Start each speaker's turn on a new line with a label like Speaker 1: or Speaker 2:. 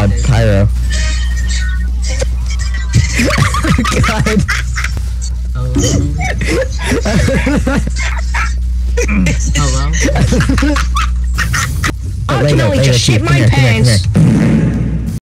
Speaker 1: Pyro. God.
Speaker 2: Hello?
Speaker 3: I can only just shit my pants.